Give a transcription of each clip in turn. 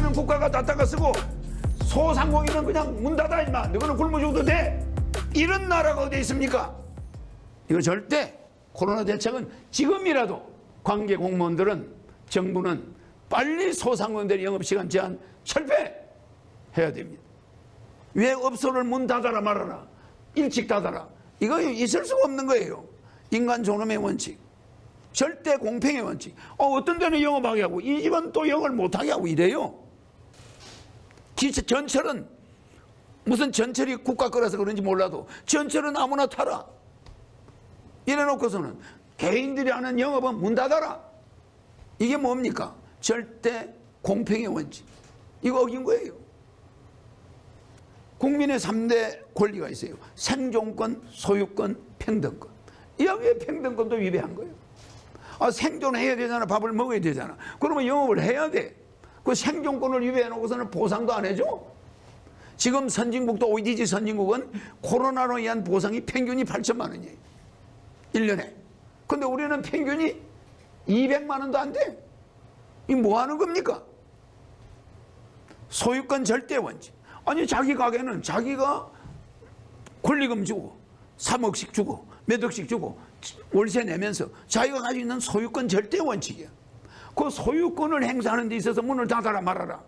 사는 국가가 닫다가 쓰고 소상공인은 그냥 문 닫아 임마. 너희는 굶어 죽어도 돼. 이런 나라가 어디 있습니까? 이거 절대 코로나 대책은 지금이라도 관계 공무원들은 정부는 빨리 소상공인들의 영업시간 제한 철폐해야 됩니다. 왜 업소를 문 닫아라 말아라. 일찍 닫아라. 이거 있을 수가 없는 거예요. 인간 존엄의 원칙. 절대 공평의 원칙. 어떤 데는 영업하게 하고 이 집은 또 영업을 못하게 하고 이래요. 전철은 무슨 전철이 국가 거라서 그런지 몰라도 전철은 아무나 타라. 이래놓고서는 개인들이 하는 영업은 문 닫아라. 이게 뭡니까? 절대 공평의 원칙. 이거 어긴 거예요. 국민의 3대 권리가 있어요. 생존권, 소유권, 평등권. 이야기에 평등권도 위배한 거예요. 생존해야 되잖아. 밥을 먹어야 되잖아. 그러면 영업을 해야 돼. 그 생존권을 위배해놓고서는 보상도 안 해줘. 지금 선진국도 OECD 선진국은 코로나로 인한 보상이 평균이 8천만 원이에요. 1년에. 근데 우리는 평균이 200만 원도 안 돼. 이 뭐 하는 겁니까? 소유권 절대 원칙. 아니 자기 가게는 자기가 권리금 주고 3억씩 주고 몇 억씩 주고 월세 내면서 자기가 가지고 있는 소유권 절대 원칙이야. 그 소유권을 행사하는 데 있어서 문을 닫아라 말아라.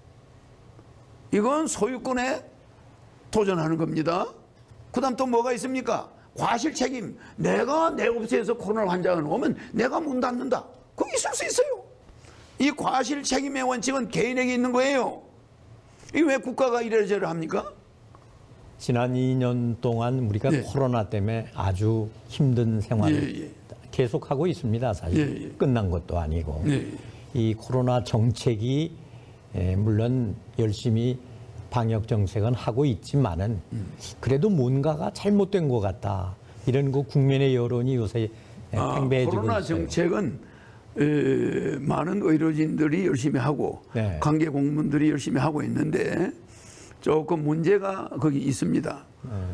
이건 소유권에 도전하는 겁니다. 그 다음 또 뭐가 있습니까? 과실 책임. 내가 내 업소에서 코로나 환자가 오면 내가 문 닫는다. 그거 있을 수 있어요. 이 과실 책임의 원칙은 개인에게 있는 거예요. 이게 왜 국가가 이래저래 합니까? 지난 2년 동안 우리가 코로나 때문에 아주 힘든 생활을 계속하고 있습니다. 사실 끝난 것도 아니고 이 코로나 정책이 물론 열심히 방역 정책은 하고 있지만은 그래도 뭔가가 잘못된 것 같다. 이런 그 국민의 여론이 요새 팽배해지고 코로나 있어요. 정책은 많은 의료진들이 열심히 하고 관계 공무원들이 열심히 하고 있는데 조금 문제가 거기 있습니다.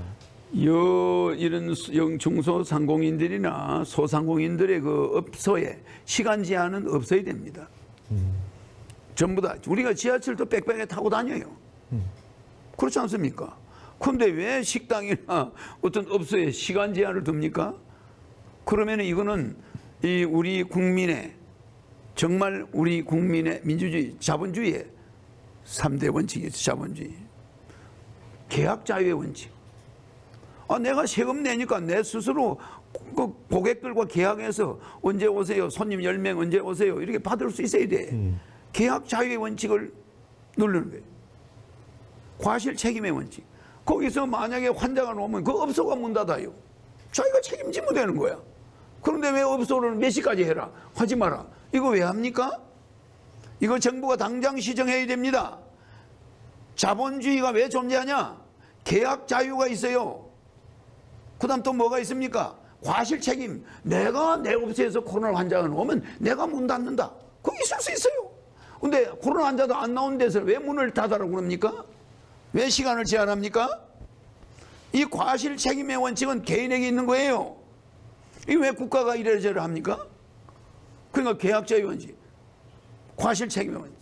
이런 중소상공인들이나 소상공인들의 그 업소에 시간 제한은 없어야 됩니다. 전부 다 우리가 지하철도 빽빽하게 타고 다녀요. 그렇지 않습니까? 그런데 왜 식당이나 어떤 업소에 시간 제한을 둡니까? 그러면 이거는 우리 국민의 정말 우리 국민의 민주주의, 자본주의의 3대 원칙이죠. 자본주의. 계약 자유의 원칙. 내가 세금 내니까 내 스스로 그 고객들과 계약해서 언제 오세요? 손님 10명 언제 오세요? 이렇게 받을 수 있어야 돼. 계약 자유의 원칙을 누르는 거예요. 과실 책임의 원칙. 거기서 만약에 환자가 오면 그 업소가 문 닫아요. 자기가 책임지면 되는 거야. 그런데 왜 업소를 몇 시까지 해라? 하지 마라. 이거 왜 합니까? 이거 정부가 당장 시정해야 됩니다. 자본주의가 왜 존재하냐? 계약 자유가 있어요. 그 다음 또 뭐가 있습니까? 과실 책임. 내가 내 업소에서 코로나 환자가 오면 내가 문 닫는다. 그거 있을 수 있어요. 근데 코로나 환자도 안 나온 데서 왜 문을 닫아라고 그럽니까? 왜 시간을 제한합니까? 이 과실 책임의 원칙은 개인에게 있는 거예요. 이게 왜 국가가 이래저래 합니까? 그러니까 계약자의 원칙, 과실 책임의 원칙,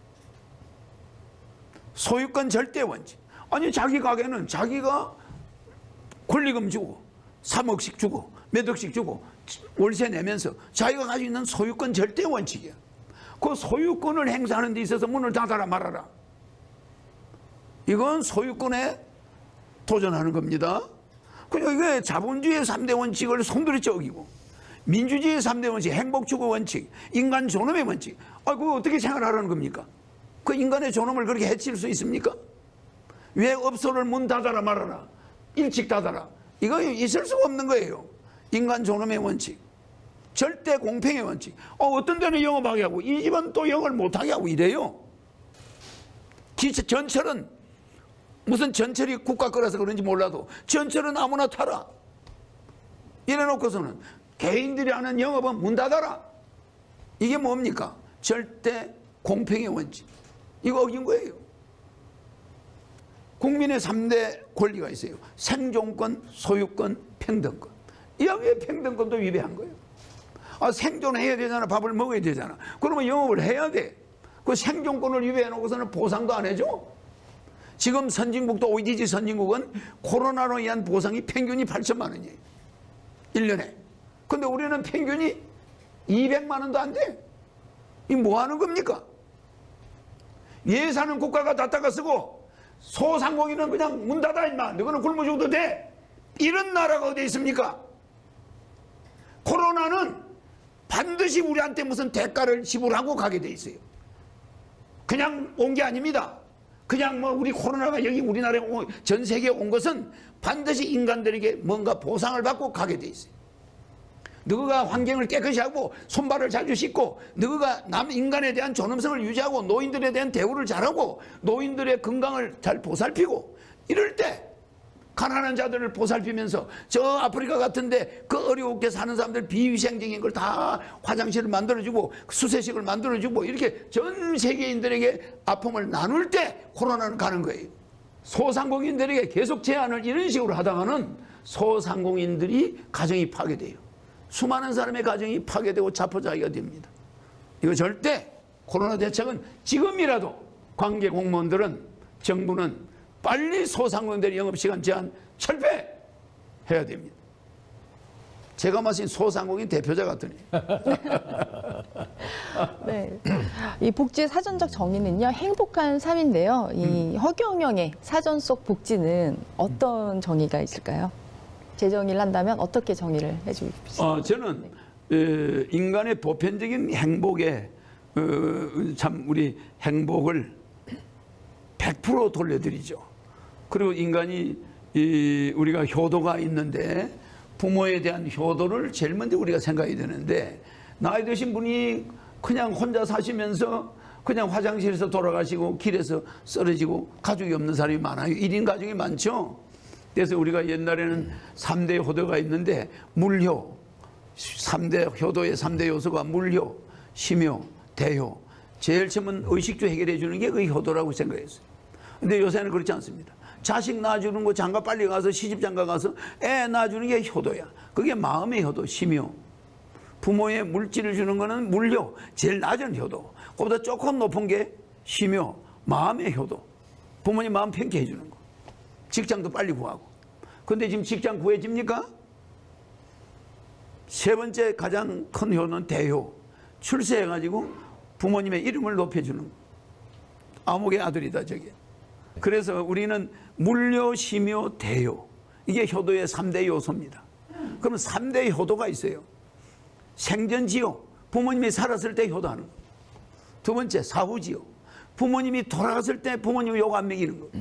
소유권 절대 원칙. 아니 자기 가게는 자기가 권리금 주고 3억씩 주고 몇 억씩 주고 월세 내면서 자기가 가지고 있는 소유권 절대 원칙이야. 그 소유권을 행사하는 데 있어서 문을 닫아라 말아라. 이건 소유권에 도전하는 겁니다. 그러니까 이게 자본주의의 3대 원칙을 송두리째 어기고 민주주의의 3대 원칙, 행복추구 원칙, 인간 존엄의 원칙. 그거 어떻게 생활하라는 겁니까? 그 인간의 존엄을 그렇게 해칠 수 있습니까? 왜 업소를 문 닫아라 말아라. 일찍 닫아라. 이거 있을 수가 없는 거예요. 인간 존엄의 원칙. 절대 공평의 원칙. 어떤 데는 영업하게 하고 이 집은 또 영업을 못하게 하고 이래요. 전철은 무슨 전철이 국가 거라서 그런지 몰라도 전철은 아무나 타라. 이래놓고서는 개인들이 하는 영업은 문 닫아라. 이게 뭡니까? 절대 공평의 원칙. 이거 어긴 거예요. 국민의 3대 권리가 있어요. 생존권, 소유권, 평등권. 이야기에 평등권도 위배한 거예요. 생존해야 되잖아. 밥을 먹어야 되잖아. 그러면 영업을 해야 돼. 그 생존권을 위배해 놓고서는 보상도 안 해줘. 지금 선진국도 OECD 선진국은 코로나로 인한 보상이 평균이 8천만 원이에요. 1년에. 근데 우리는 평균이 200만 원도 안 돼. 이 뭐 하는 겁니까? 예산은 국가가 다 닦아 쓰고 소상공인은 그냥 문 닫아 임마. 너희는 굶어 죽어도 돼. 이런 나라가 어디 있습니까? 코로나는 반드시 우리한테 무슨 대가를 지불하고 가게 돼 있어요. 그냥 온 게 아닙니다. 그냥 뭐 우리 코로나가 여기 우리나라에 전 세계에 온 것은 반드시 인간들에게 뭔가 보상을 받고 가게 돼 있어요. 너가 환경을 깨끗이 하고 손발을 자주 씻고 너가 남 인간에 대한 존엄성을 유지하고 노인들에 대한 대우를 잘하고 노인들의 건강을 잘 보살피고 이럴 때 가난한 자들을 보살피면서 저 아프리카 같은데 그 어렵게 사는 사람들 비위생적인 걸 다 화장실을 만들어주고 수세식을 만들어주고 이렇게 전 세계인들에게 아픔을 나눌 때 코로나는 가는 거예요. 소상공인들에게 계속 제한을 이런 식으로 하다가는 소상공인들이 가정이 파괴돼요. 수많은 사람의 가정이 파괴되고 자포자기가 됩니다. 이거 절대 코로나 대책은 지금이라도 관계 공무원들은 정부는 빨리 소상공인들의 영업시간 제한 철폐해야 됩니다. 제가 마신 소상공인 대표자 같으니. 네. 이 복지의 사전적 정의는요, 행복한 삶인데요. 이 허경영의 사전 속 복지는 어떤 정의가 있을까요? 재정의를 한다면 어떻게 정의를 해주고 싶으세요? 저는 인간의 보편적인 행복에 참 우리 행복을 100% 돌려드리죠. 그리고 인간이 우리가 효도가 있는데 부모에 대한 효도를 제일 먼저 우리가 생각해야 되는데 나이 드신 분이 그냥 혼자 사시면서 그냥 화장실에서 돌아가시고 길에서 쓰러지고 가족이 없는 사람이 많아요. 1인 가족이 많죠. 그래서 우리가 옛날에는 3대 효도가 있는데 물효, 3대 효도의 3대 요소가 물효, 심효, 대효. 제일 처음은 의식주 해결해 주는 게 그 효도라고 생각했어요. 근데 요새는 그렇지 않습니다. 자식 낳아주는 거 장가 빨리 가서 시집 장가 가서 애 낳아주는 게 효도야. 그게 마음의 효도, 심효. 부모의 물질을 주는 거는 물효, 제일 낮은 효도. 그보다 조금 높은 게 심효, 마음의 효도. 부모님 마음 편케 해주는 거. 직장도 빨리 구하고. 근데 지금 직장 구해집니까? 세 번째 가장 큰 효는 대효. 출세해가지고 부모님의 이름을 높여주는 거. 아목의 아들이다 저게. 그래서 우리는 물효, 심효, 대효. 이게 효도의 3대 요소입니다. 그러면 3대 효도가 있어요. 생전지효. 부모님이 살았을 때 효도하는 거. 두 번째 사후지효. 부모님이 돌아갔을 때 부모님 욕 안 먹이는 거.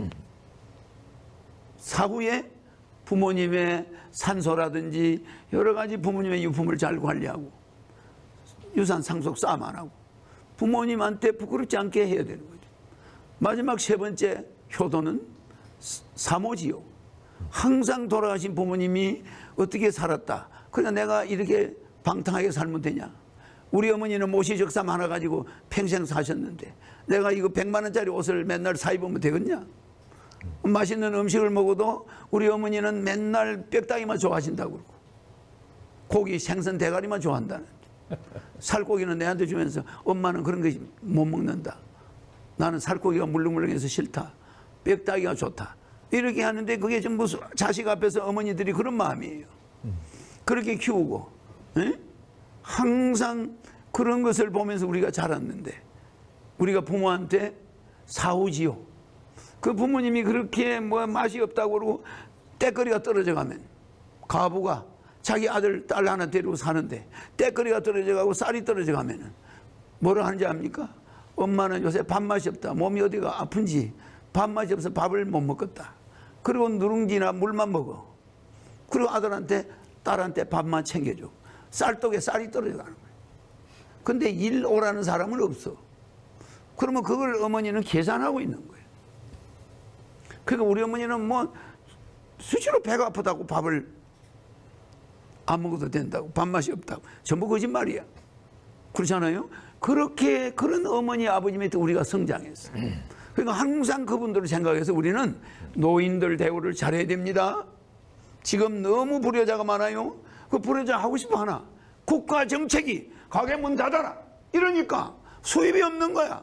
사후에 부모님의 산소라든지 여러 가지 부모님의 유품을 잘 관리하고 유산 상속 싸움 안 하고 부모님한테 부끄럽지 않게 해야 되는 거죠. 마지막 세 번째 효도는 사모지요. 항상 돌아가신 부모님이 어떻게 살았다. 그러니까 내가 이렇게 방탕하게 살면 되냐. 우리 어머니는 모시적삼 하나 가지고 평생 사셨는데 내가 이거 100만 원짜리 옷을 맨날 사 입으면 되겠냐. 맛있는 음식을 먹어도 우리 어머니는 맨날 뼈다귀만 좋아하신다고 그러고 고기 생선 대가리만 좋아한다는데 살코기는 내한테 주면서 엄마는 그런 거 못 먹는다. 나는 살코기가 물렁물렁해서 싫다. 뼈다귀가 좋다. 이렇게 하는데 그게 전부 자식 앞에서 어머니들이 그런 마음이에요. 그렇게 키우고 에? 항상 그런 것을 보면서 우리가 자랐는데 우리가 부모한테 사후지요. 그 부모님이 그렇게 뭐 맛이 없다고 그러고 때거리가 떨어져 가면 가부가 자기 아들 딸 하나 데리고 사는데 때거리가 떨어져 가고 쌀이 떨어져 가면은 뭐라 하는지 압니까? 엄마는 요새 밥맛이 없다. 몸이 어디가 아픈지 밥맛이 없어서 밥을 못 먹겠다. 그리고 누룽지나 물만 먹어. 그리고 아들한테 딸한테 밥만 챙겨줘. 쌀독에 쌀이 떨어져 가는 거예요. 근데 일 오라는 사람은 없어. 그러면 그걸 어머니는 계산하고 있는 거예요. 그러니까 우리 어머니는 뭐 수시로 배가 아프다고 밥을 안 먹어도 된다고 밥맛이 없다고 전부 거짓말이야. 그렇잖아요. 그렇게 그런 어머니 아버지 밑에 우리가 성장했어. 그러니까 항상 그분들을 생각해서 우리는 노인들 대우를 잘해야 됩니다. 지금 너무 불효자가 많아요. 그 불효자 하고 싶어 하나. 국가 정책이 가게 문 닫아라 이러니까 수입이 없는 거야.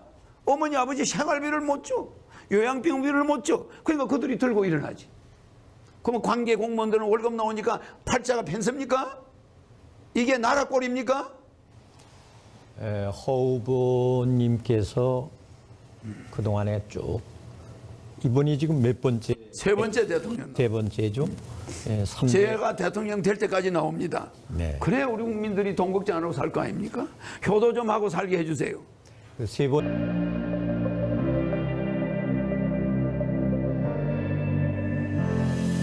어머니 아버지 생활비를 못 줘. 요양병비를 못 줘. 그러니까 그들이 들고 일어나지. 그러면 관계 공무원들은 월급 나오니까 팔자가 pens습니까? 이게 나라 꼴입니까? 허 후보님께서 그동안에 쭉 이번이 지금 몇 번째? 세 번째 대통령. 세 번째죠. 제가 대통령 될 때까지 나옵니다. 네. 그래 우리 국민들이 돈 걱정 안 하고 살 거 아닙니까? 효도 좀 하고 살게 해주세요. 세 번.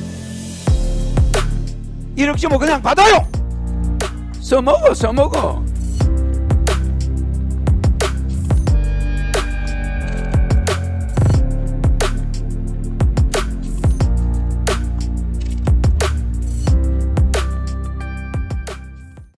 이렇게 뭐 그냥 받아요. 써먹어.